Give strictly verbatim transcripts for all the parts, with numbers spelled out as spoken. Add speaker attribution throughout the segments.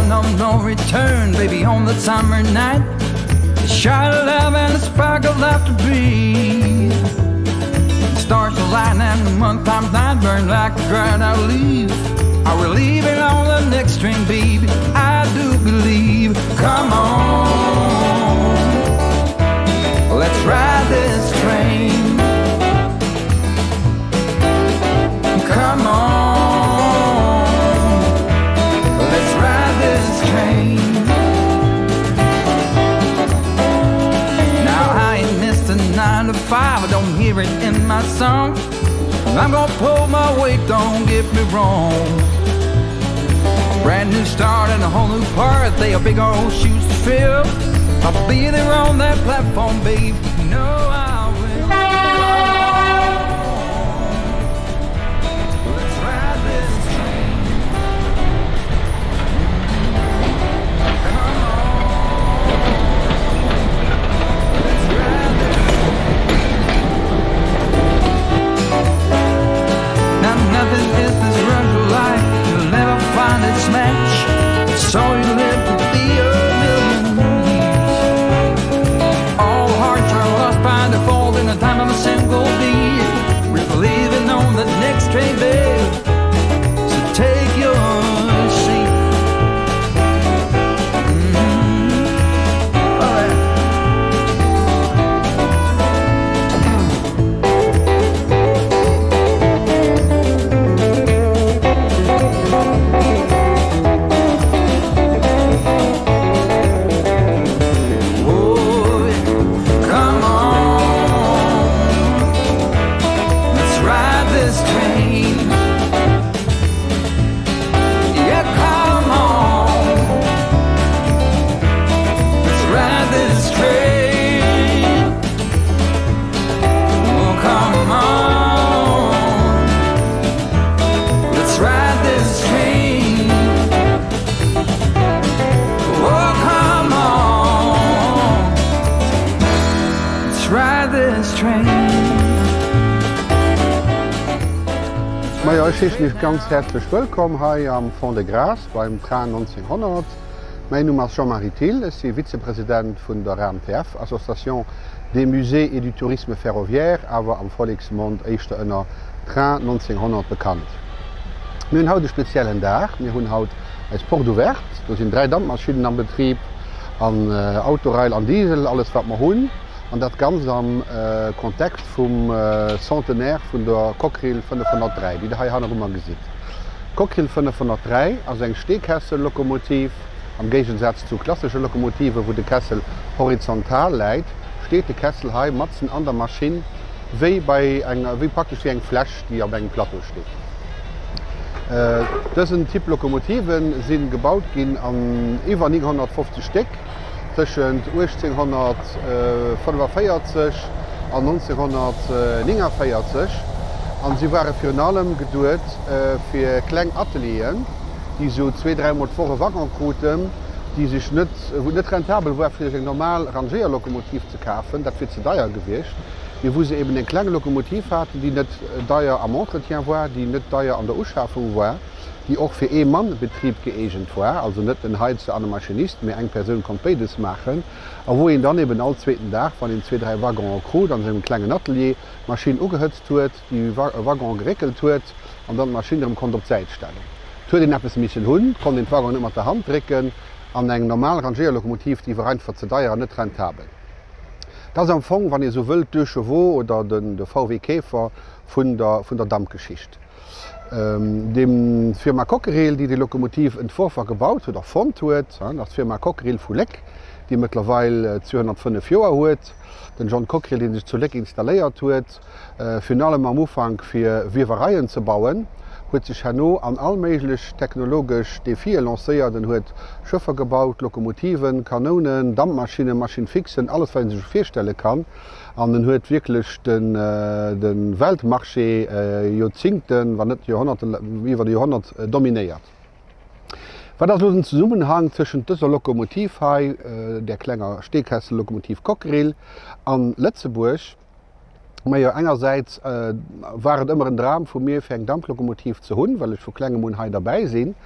Speaker 1: point of no return, baby, on the summer night. A shot of love and a spark of love to breathe. Stars align and the month times night burn like a dried out leaf. Are we leaving on the next train, baby? I do believe. Come on, let's ride this train. Come on, let's ride this train. Now I ain't missed a nine to five, I don't hear it in my song. I'm gonna pull my weight, don't get me wrong. Brand new start and a whole new part, they are big old shoes to fill. I'll be there on that platform, babe, you know I will. Let's ride this train. Come on, let's ride this train. Now nothing is this run for life, you'll never find its match. So you live to be a million years. All hearts are lost by default in the time of a single beat. We're leaving on the next train, babe, so take your seat. Mm-hmm. All right.
Speaker 2: Ja, ich heiße dich ganz herzlich willkommen hier am Fond de Grâce beim Train neunzehnhundert. Mein Name ist Jean-Marie Thiel, ich bin Vizepräsident von der R M T F, Association des Musées et du Tourisme Ferroviaire, aber am Volksmund ist der Train neunzehnhundert bekannt. Wir haben heute einen speziellen Tag. Wir haben heute ein Port ouvert. Da sind drei Dampfmaschinen am Betrieb, an äh, Autorail, an Diesel, alles was wir haben. Und das Ganze am äh, Kontext vom äh, Centenaire von der Cockerill fünfhundertdrei, die ihr hier noch gesehen. Cockerill fünfhundertdrei ist ein Stehkessellokomotiv. Im Gegensatz zu klassischen Lokomotiven, wo der Kessel horizontal liegt, steht der Kessel hier mit an der Maschine, wie, bei einer, wie praktisch wie ein Flash, die auf einem Plateau steht. Äh, diese Typ Lokomotiven sind gebaut an über neunhundertfünfzig Stück. Zwischen achtzehnhundertfünfundvierzig und neunzehnhundertneunundvierzig. Und sie waren für allem gedacht äh, für kleine Ateliers, die so zwei, drei Mal vor Waggonrouten, die sich nicht, nicht rentabel waren, für ein normal Rangierlokomotiv zu kaufen, das wird zu teuer gewesen. Wo sie eben eine kleine Lokomotiv hatten, die nicht teuer am Entretien war, die nicht teuer an der Ausschaffung war, die auch für einen Mann-Betrieb geeignet war, also nicht ein Heiz an Maschinist, mehr eine Person kann beides machen, aber wo ihn dann eben alle zweiten Tag von den zwei, drei Waggons Crew, dann seinem kleinen Atelier, Maschine angehitzt wird, die Waggon geregelt wird und dann die Maschine konnte auf Zeit stellen. Tut den etwas ein bisschen Hund, konnte den Waggon nicht mit der Hand drücken, an einem normalen Rangierlokomotiv, die war einfach zu teuer nicht rentabel. Das ist am Anfang, wenn ihr so wollt, der Chevaux oder den, der V W Käfer von der, von der Dampfgeschichte. Ähm, dem Firma Cockerill, die die Lokomotive entworfen gebaut hat, erfunden hat, ja, das Firma Cockerill von Leck, die mittlerweile äh, zweihundertfünf Jahre hat, den John Cockerill, den sich zu Leck installiert hat, äh, für allem am Anfang für Webereien zu bauen, hat sich Hanno an allmählich technologisch Defie lanciert und hat Schiffe gebaut, Lokomotiven, Kanonen, Dampfmaschinen, Maschinenfixen, alles, was man sich vorstellen kann. Und dann hat wirklich den, äh, den Weltmarché äh, Jahrzehnten, wenn nicht Jahrhunderte, über die Jahrhunderte äh, dominiert. Was das ein Zusammenhang zwischen dieser Lokomotiv, äh, der kleinen Stehkessel-Lokomotiv Cockerill, und Lützeburg. Aber ja, einerseits äh, war es immer ein Drama von mir, für ein Dampflokomotiv zu haben, weil ich für kleine Monate dabei bin.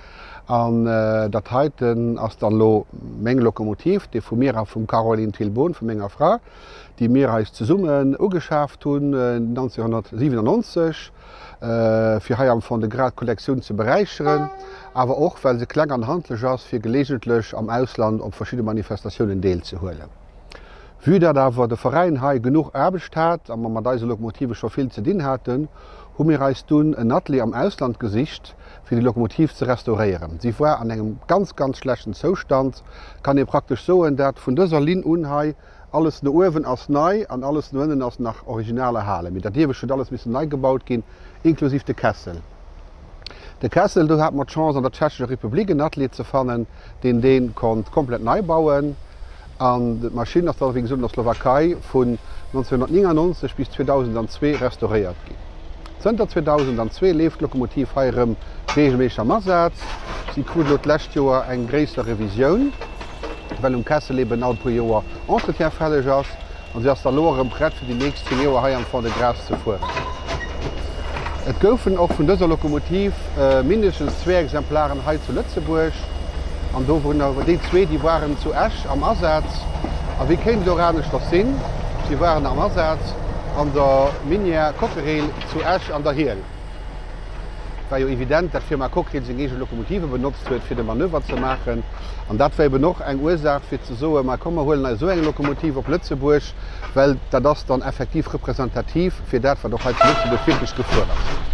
Speaker 2: an äh, dat heiten ass dann lo Menge Lokomotiv, de vu mir vum Caroline Tilbon vu ménger Frau, die mir als ze summen ugeschafft hun äh, neunzehnhundertsiebenundneunzig äh, fir Haiier von de Gradkollektion ze bereicheren, aber auch weil se kleng an handlech ass fir gelegentlech am Ausland op verschiedene Manifestationen deel ze holen. Wie der dawer de Verein hai genug erbecht hat, an man deise Lokomotive schon viel ze dien hatten, hu mir reist dun en Atelier am Auslandgesicht fir die Lokomotiv zu restaurieren. Sie war an engem ganz ganz schlechten Zustand, kann e praktisch so en dat vun dëser Lin unhai alles no Uwen ass nei an alles noënnen ass nach originale Halle. Mit der Diwe schon alles miss nei gebaut gin, inklusiv de Kessel. De Kessel du hat mat Chance an der Tschechische Republik en Atelier ze fannen, den den kont komplett neu bauen. An de Maschine aus der der Slowakei vun neunzehnhundertneunundneunzig bis zweitausendzwei restauriert gin. Zter zweitausendzwei leeft Lokomotiv heirem regelmécher Massatz. Sie krut lächt Joer eng gréisser Revisioun, well um Kessel eben alt pro Joer entretien ass, an se ass der lorem Brett fir die nächste Joer Haiier van de Gras ze fuhren. Et goufen auch vun dëser Lokomotiv äh, mindestens zwei Exemplaren Hai zu Lützeburg. An do die zwee die waren zu Esch am Ersatz. A wie kéint doranisch dat sinn? Sie waren am Ersatz an der Minier Cockereel zu Esch an der Heel. War jo evident, dat Firma Cockereel se ege Lokomotive benutzt huet fir de Manöver zu machen. An dat wéi noch eng Ursach fir ze soe, ma kommmer holen so eng Lokomotiv op Lützeburg, well dat das dann effektiv repräsentativ fir dat war doch als Lützeburg wirklich gefordert.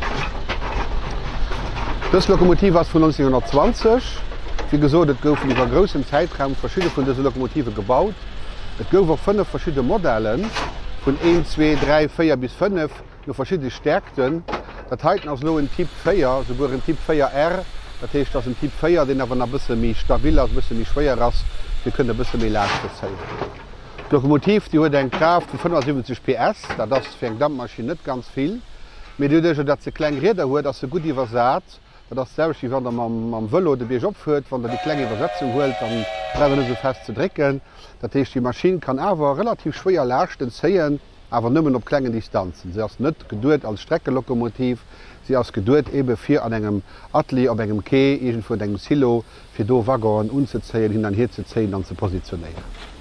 Speaker 2: Das Lokomotiv war vu neunzehnhundertzwanzig. Wie gesot, et goufen iwwer grossem Zeitraum verschiedene vun dese Lokomotive gebaut. Et gouwer fënne verschiedene Modellen vun een, zwei, drei, vier bis fünf no verschiedene Stärkten. Dat heiten ass no en Typ vier, so go en Typ vier R, dat hecht ass en Typ vier, den awer a bësse mi stabil ass bësse mi schwéier ass, fir kën de bësse mi Lage zeigen. Lokomotiv die huet eng Kraft vu fünfundsiebzig P S, dat das fir eng Dampfmaschine net ganz viel. Mit duch dat ze kleng Räder huet, dat se gut iwwersat. Dat selbst wie wann am Wëllo de Beeg opführt, wann der die klenge Übersetzung huelt, dann brewen so fest ze drecken. Dat heißt, die Maschine kann awer relativ schwéier lachten zeien, awer nëmmen op klengen Distanzen. Sie ass net geduet als Streckelokomotiv, sie ass geduet ebe fir an engem Atelier op engem Kee, egent vu engem Silo, fir do Waggon unzezeien, hin an hier ze zeien an ze positionieren.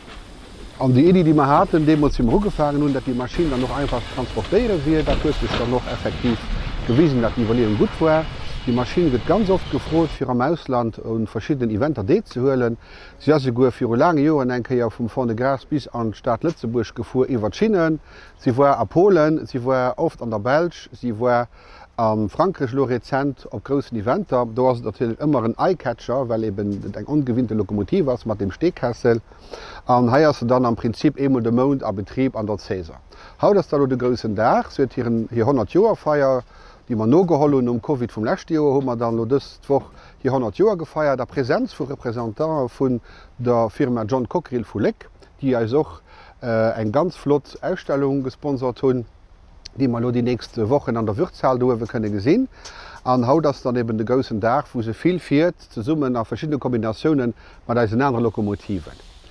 Speaker 2: An die Idee, die man hatten, dem uns im Rugefahren nun, dat die Maschine dann noch einfach transportieren wird, dat huet sich dann noch effektiv gewiesen, dat die Nivellierung gut war. Die Maschine wird ganz oft gefrot fir am Ausland und verschiedenen Eventer de zu hhöllen. Sie se go fir lange Joen enke ja vum Von de Gras bis an Staat Lützeburg gefu iwwer Schienen. Sie war a Polen, sie war oft an der Belsch, sie war am Frankreich Lorezent op großen Eventer. Da was natürlich immer ein Eyecatcher, weil eben eng ungewinnte Lokomotiv was mat dem Stegkessel. An heier se dann am Prinzip emul de Mond a Betrieb an der Caesar. Haut das da de großen Dach, so hier hier hundert Joer Feier, die man no gehollen um Covid vum Lächte Joer hummer dann lo dëstwoch hier hundert Joer gefeiert, der Präsenz vu Repräsentanten vun der Firma John Cockereel vu Leck, die als auch äh, eng ganz flott Ausstellung gesponsert hunn, die man lo die nächste Wochen an der Wirtshaal dowe könne gesinn. An haut das dann eben de gossen Dach, wo se viel fährt, ze summen a verschiedene Kombinationen mat als andere Lokomotiven.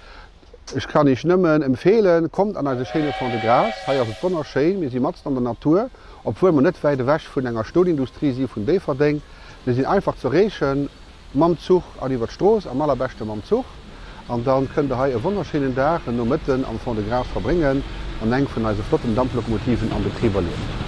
Speaker 2: Ich kann nicht nëmmen empfehlen, kommt an eine Schene von de Gras, ha wunderschön, wie sie mat an der Natur, obwohl man net weide wäch vun enger Stohlindustrie sie vun D verdenkt. Wir sind einfach zu rechen, mam Zug an iwwer Stroos, am allerbeste mam Zug. Und dann könnt ihr e wunderschönen Tag no mitten am Von de Gras verbringen an eng vun eise flotten Dampflokomotiven an Betrieber leben.